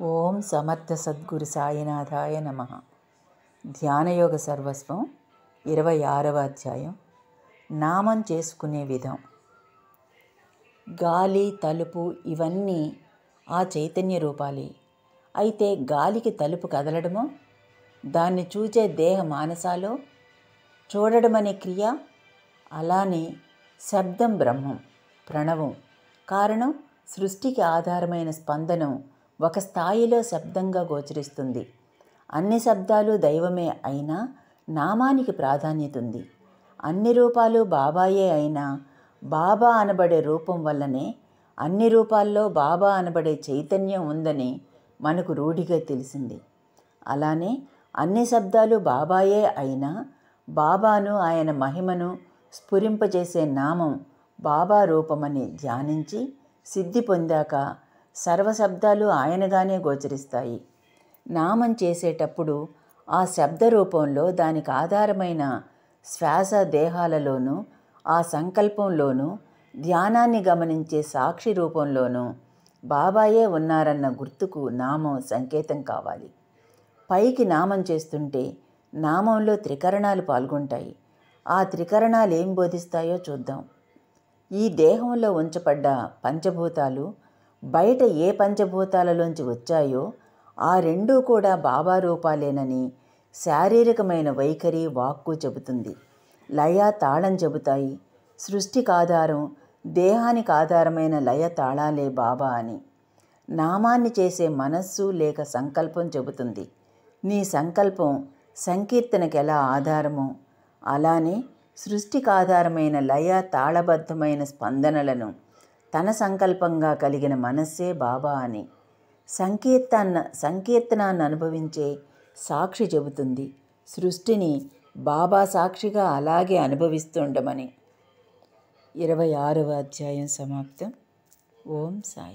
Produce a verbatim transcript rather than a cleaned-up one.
ఓం సమర్థ సద్గురు సాయినాథాయ నమః. ధ్యానయోగ సర్వస్వం ఇరవై ఆరవ అధ్యాయం. నామం చేసుకునే విధం. గాలి, తలుపు ఇవన్నీ ఆ చైతన్య రూపాలే. అయితే గాలికి తలుపు కదలడమో, దాన్ని చూచే దేహ మానసాలో చూడడమనే క్రియ, అలానే శబ్దం బ్రహ్మం, ప్రణవం. కారణం సృష్టికి ఆధారమైన స్పందనం ఒక స్థాయిలో శబ్దంగా గోచరిస్తుంది. అన్ని శబ్దాలు దైవమే అయినా నామానికి ప్రాధాన్యత ఉంది. అన్ని రూపాలు బాబాయే అయినా బాబా అనబడే రూపం వల్లనే అన్ని రూపాల్లో బాబా అనబడే చైతన్యం ఉందని మనకు రూఢిగా తెలిసింది. అలానే అన్ని శబ్దాలు బాబాయే అయినా బాబాను, ఆయన మహిమను స్ఫురింపజేసే నామం బాబా రూపమని ధ్యానించి సిద్ధి పొందాక సర్వశబ్దాలు ఆయనగానే గోచరిస్తాయి. నామం చేసేటప్పుడు ఆ శబ్ద రూపంలో దానికి ఆధారమైన శ్వాస దేహాలలోనూ, ఆ సంకల్పంలోనూ, ధ్యానాన్ని గమనించే సాక్షి రూపంలోనూ బాబాయే ఉన్నారన్న గుర్తుకు నామం సంకేతం కావాలి. పైకి నామం చేస్తుంటే నామంలో త్రికరణాలు పాల్గొంటాయి. ఆ త్రికరణాలు ఏం బోధిస్తాయో చూద్దాం. ఈ దేహంలో ఉంచబడ్డ పంచభూతాలు బయట ఏ పంచభూతాలలోంచి వచ్చాయో ఆ రెండూ కూడా బాబా రూపాలేనని శారీరకమైన వైఖరి, వాక్కు చెబుతుంది. లయ, తాళం చెబుతాయి. సృష్టికి ఆధారం, దేహానికి ఆధారమైన లయ తాళాలే బాబా అని. నామాన్ని చేసే మనస్సు లేక సంకల్పం చెబుతుంది. నీ సంకల్పం సంకీర్తనకి ఎలా ఆధారమో, అలానే సృష్టికి ఆధారమైన లయ, తాళబద్ధమైన స్పందనలను తన సంకల్పంగా కలిగిన మనస్సే బాబా అని. సంకీర్తన సంకీర్తనాన్ని అనుభవించే సాక్షి చెబుతుంది సృష్టిని బాబా సాక్షిగా అలాగే అనుభవిస్తుండమని. ఇరవై ఆరవ అధ్యాయం సమాప్తం. ఓం సాయి.